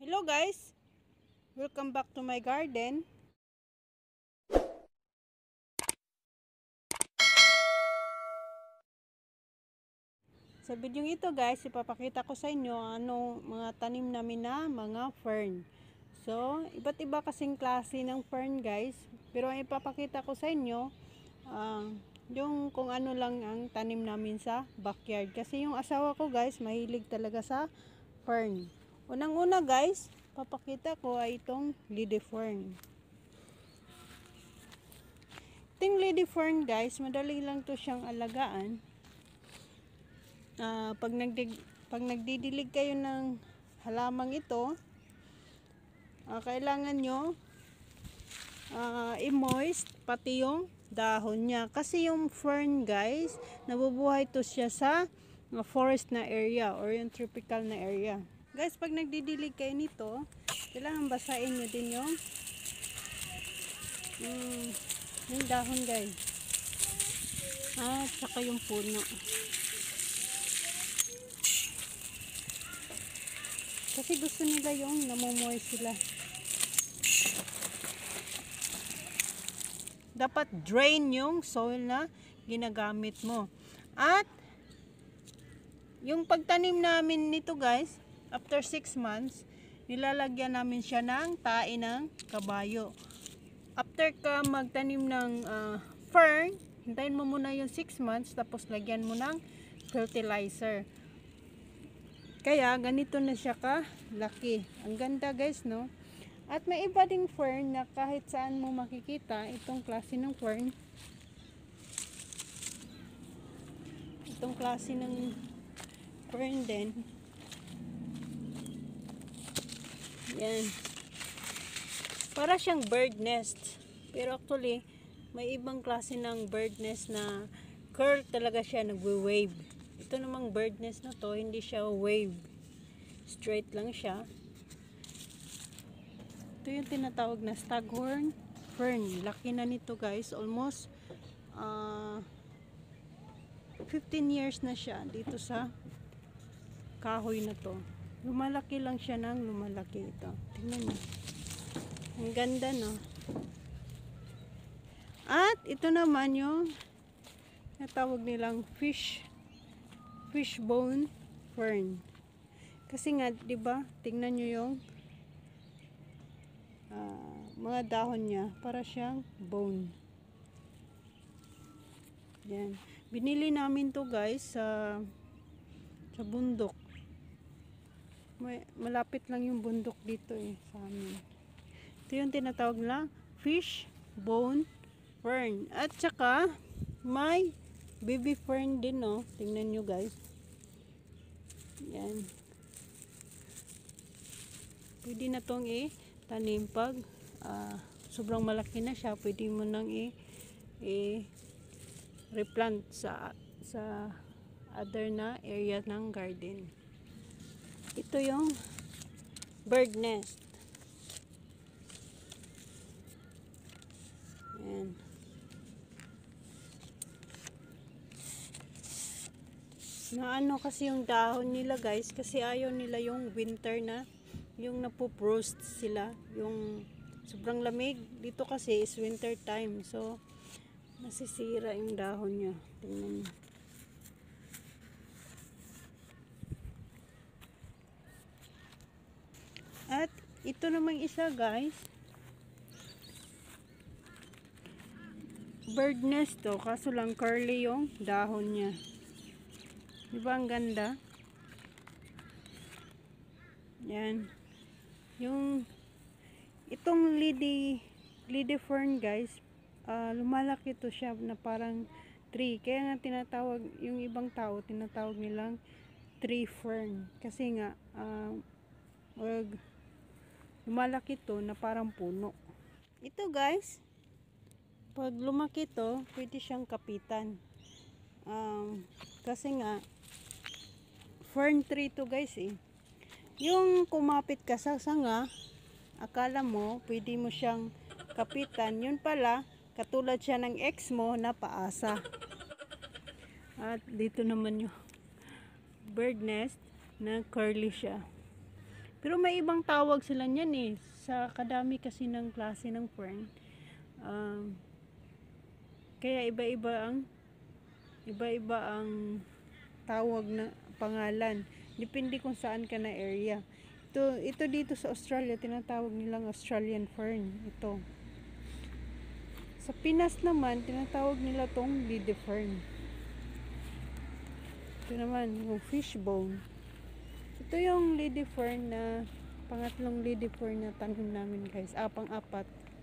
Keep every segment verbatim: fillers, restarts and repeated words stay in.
Hello guys, welcome back to my garden. Sa video ito guys, ipapakita ko sa inyo anong mga tanim namin na mga fern. So, iba't iba kasing klase ng fern guys, pero ang ipapakita ko sa inyo uh, yung kung ano lang ang tanim namin sa backyard. Kasi yung asawa ko guys, mahilig talaga sa fern. Unang-una guys, papakita ko ay itong lady fern. Itong lady fern guys, madali lang to siyang alagaan. Uh, pag, nagdig, pag nagdidilig kayo ng halamang ito, uh, kailangan nyo uh, i-moist pati yung dahon niya. Kasi yung fern guys, nabubuhay to siya sa uh, forest na area or yung tropical na area. Guys, pag nagdidilig kayo nito, kailangan basahin nyo din yung yung, yung dahon guys. Ah, tsaka yung puno. Kasi gusto nila yung namumoy sila. Dapat drain yung soil na ginagamit mo. At yung pagtanim namin nito guys, after six months, nilalagyan namin siya ng tae ng kabayo. After ka magtanim ng uh, fern, hintayin mo muna yung six months, tapos lagyan mo ng fertilizer. Kaya ganito na siya ka laki. Ang ganda guys, no? At may iba ding fern na kahit saan mo makikita itong klase ng fern. Itong klase ng fern din. Yan. Para siyang bird nest. Pero actually, may ibang klase ng bird nest na curl talaga siya, nagwe-wave. Ito namang bird nest na to, hindi siya wave. Straight lang siya. Ito yung tinatawag na staghorn fern. Laki na nito guys. Almost uh, fifteen years na siya dito sa kahoy na to. Lumalaki lang siya ng lumalaki ito. Tingnan niyo. Ang ganda, no? At ito naman yung natawag nilang fish fish bone fern. Kasi nga, 'di ba? Tingnan niyo yung uh, mga dahon niya, para siyang bone. Yan. Binili namin 'to guys sa sa bundok. May, malapit lang yung bundok dito eh sa amin. Ito yung tinatawag na fish bone fern. At saka may baby fern din, no? Tingnan nyo guys. Yan. Pwede na tong i-tanim pag uh, sobrang malaki na siya. Pwede mo nang i-replant sa sa other na area ng garden. Ito yung bird nest. Ayan. Na ano kasi yung dahon nila guys, kasi ayaw nila yung winter na, yung napo-frost sila, yung sobrang lamig. Dito kasi is winter time, so nasisira yung dahon niya. Tingnan niyo. At ito namang isa guys, bird nest to, kaso lang curly yung dahon niya. Diba ang ganda? Yan. Yung itong lady lady fern guys, uh, lumalaki to siya na parang tree. Kaya nga tinatawag, yung ibang tao tinatawag nilang tree fern. Kasi nga uh, wag lumalaki to na parang puno. Ito guys, pag lumaki to, pwede siyang kapitan. Um, kasi nga, fern tree to guys eh. Yung kumapit ka sa sanga, akala mo, pwede mo siyang kapitan. Yun pala, katulad siya ng ex mo na paasa. At dito naman yung bird nest na curly siya. Pero may ibang tawag sila niyan eh. Sa kadami kasi ng klase ng fern. Um, kaya iba-iba ang iba-iba ang tawag na pangalan. Depende kung saan ka na area. Ito, ito dito sa Australia, tinatawag nilang Australian fern. Ito. Sa Pinas naman, tinatawag nila tong lady fern. Ito naman, yung fishbone. Ito yung lady fern na pangatlong lady fern na tanim namin guys. Ah, pang-apat.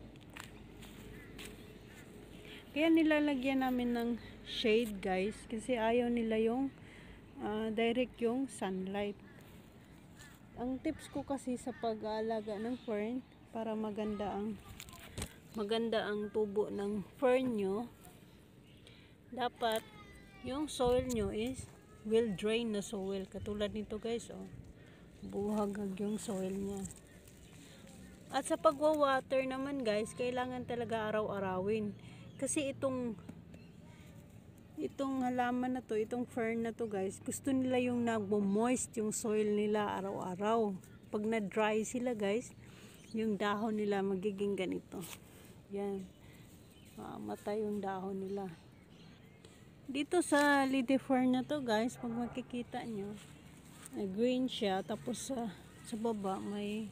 Kaya nilalagyan namin ng shade guys. Kasi ayaw nila yung uh, direct yung sunlight. Ang tips ko kasi sa pag-aalaga ng fern para maganda ang maganda ang tubo ng fern nyo, dapat yung soil nyo is well drain na soil. Katulad nito guys, oh. Buhagag yung soil niya. At sa pagwa-water naman guys, kailangan talaga araw-arawin. Kasi itong itong halaman na to, itong fern na to guys, gusto nila yung nagmo-moist yung soil nila araw-araw. Pag na-dry sila guys, yung dahon nila magiging ganito. Yan. Mamatay yung dahon nila. Dito sa lady fern na to guys, pag makikita nyo, na green siya, tapos sa, sa baba may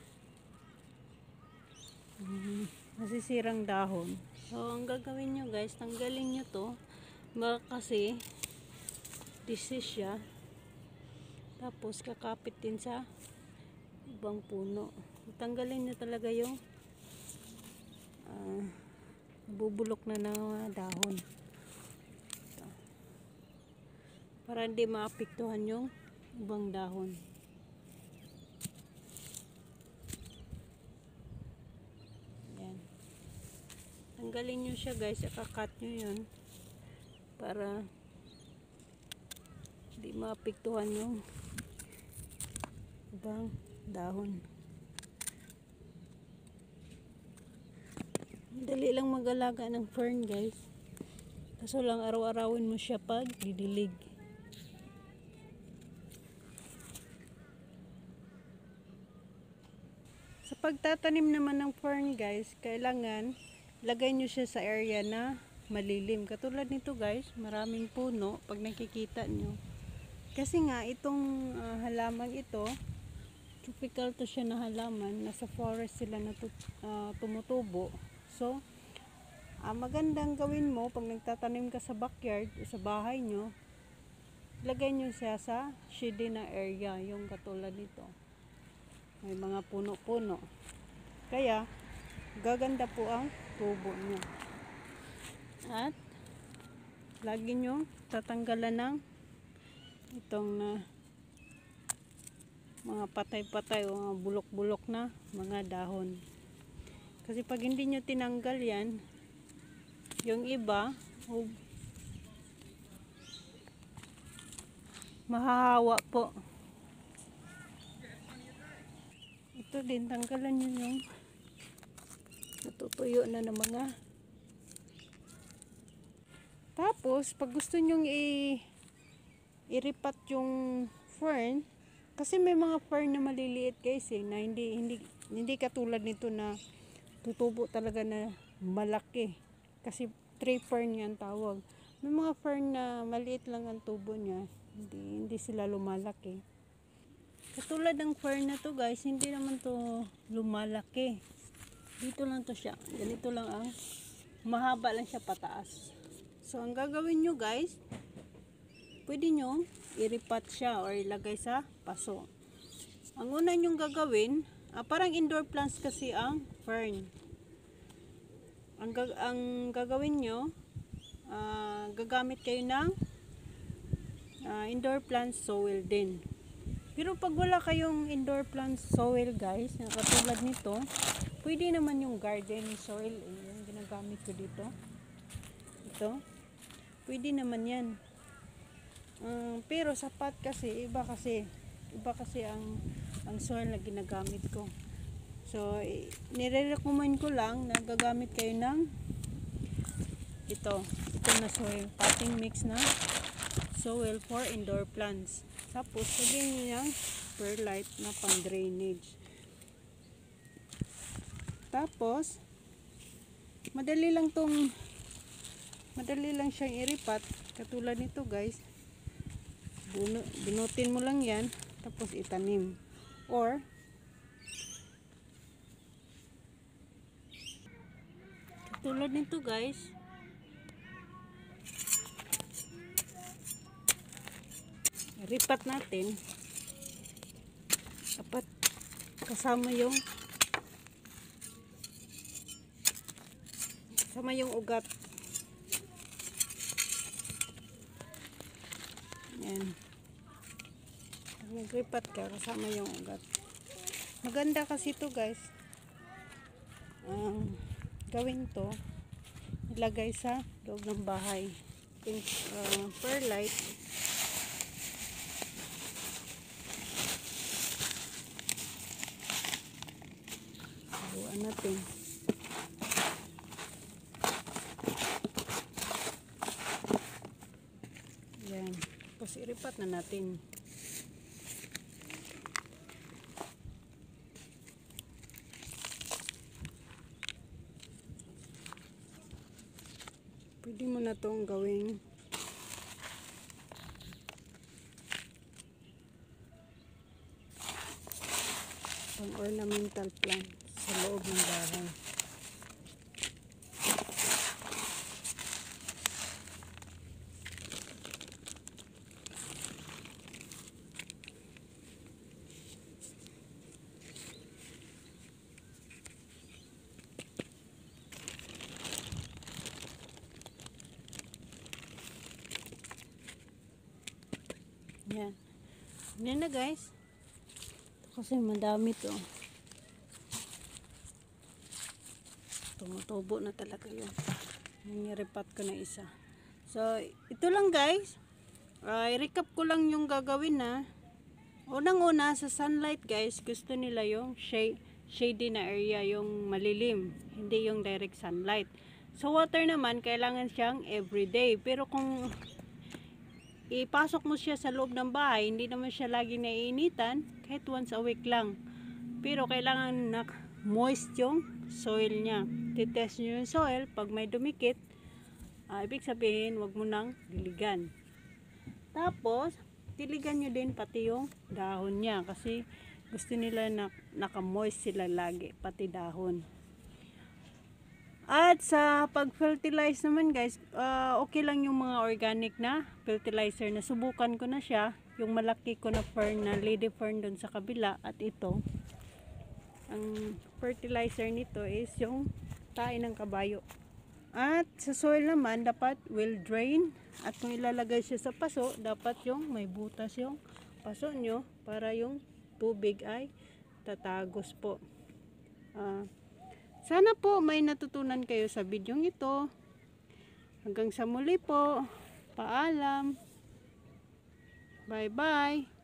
um, masisirang dahon. So ang gagawin nyo guys, tanggalin nyo to, baka kasi disease siya, tapos kakapit din sa ibang puno. Tanggalin nyo talaga yung uh, bubulok na ng mga dahon ito, para hindi maapektuhan yung ibang dahon. Yan. Tanggalin nyo siya guys, ikakat nyo yun para hindi maapektuhan yung ibang dahon. Dali lang mag-alaga ng fern guys. Kaso lang araw-arawin mo siya pag didilig. Sa pagtatanim naman ng fern guys, kailangan lagay nyo siya sa area na malilim. Katulad nito guys, maraming puno pag nakikita nyo. Kasi nga itong uh, halaman ito, tropical to siya na halaman, nasa forest sila na uh, tumutubo. So, uh, magandang gawin mo pag nagtatanim ka sa backyard o sa bahay nyo, lagay nyo siya sa shady na area, yung katulad nito. May mga puno-puno. Kaya, gaganda po ang tubo nyo. At, lagi nyo tatanggalan ng itong na mga patay-patay o mga bulok-bulok na mga dahon. Kasi pag hindi nyo tinanggal yan, yung iba, oh, mahahawa po. Ito din, tanggalan nyo yung natutuyo na ng mga. Tapos, pag gusto nyo i- i-repat yung fern, kasi may mga fern na maliliit guys eh, na hindi, hindi, hindi katulad nito na tutubo talaga na malaki. Kasi tree fern yan tawag. May mga fern na maliit lang ang tubo niya, hindi, hindi sila lumalaki. Katulad ng fern na to guys, hindi naman to lumalaki. Dito lang to siya. Ganito lang ang mahaba lang siya pataas. So ang gagawin nyo guys, pwede nyo i-repat siya or ilagay sa paso. Ang una nyong gagawin, ah, parang indoor plants kasi ang fern. Ang, gag ang gagawin nyo, ah, gagamit kayo ng ah, indoor plants soil din. Pero pag wala kayong indoor plant soil guys, na katulad nito, pwede naman yung garden soil, eh, yung ginagamit ko dito. Ito. Pwede naman yan. Um, pero sapat kasi, iba kasi, iba kasi ang, ang soil na ginagamit ko. So, nire-recommend ko lang na gagamit kayo ng ito, ito na soil, potting mix na soil for indoor plants. Tapos, sabihin nyo yung perlite na pang drainage. Tapos madali lang tong madali lang siyang iripat, katulad nito guys. Bunu, bunutin mo lang yan tapos itanim, or katulad nito guys, ripat natin, dapat kasama yung kasama yung ugat. Yan, magripat ka kasama yung ugat. Maganda kasi ito guys, um, gawin to, ilagay sa loob ng bahay. Yung uh, perlite, buuan natin. Yan, tapos iripat na natin. Pwede mo na itong gawing pang ornamental plant sa loob ng bahay. Yan. Yan na guys. Kasi madami to. Tumutubo na talaga yun. Nangiripat ko na isa. So, ito lang guys. Uh, i-recap ko lang yung gagawin na. Unang-una sa sunlight guys, gusto nila yung shade, shady na area, yung malilim. Hindi yung direct sunlight. Sa water naman, kailangan siyang everyday. Pero kung ipasok mo siya sa loob ng bahay, hindi naman siya lagi naiinitan, kahit once a week lang. Pero kailangan na moist yung soil niya. Titest nyo yung soil, pag may dumikit, uh, ibig sabihin, wag mo nang diligan. Tapos, diligan nyo din pati yung dahon niya, kasi gusto nila na naka-moist sila lagi, pati dahon. At sa pag-fertilize naman guys, uh, okay lang yung mga organic na fertilizer. Nasubukan ko na siya, yung malaki ko na fern, na lady fern doon sa kabila, at ito. Ang fertilizer nito is yung tae ng kabayo. At sa soil naman, dapat well drain. At kung ilalagay siya sa paso, dapat yung may butas yung paso nyo, para yung tubig ay tatagos po. Ah... Uh, Sana po may natutunan kayo sa bidyong ito. Hanggang sa muli po. Paalam. Bye-bye.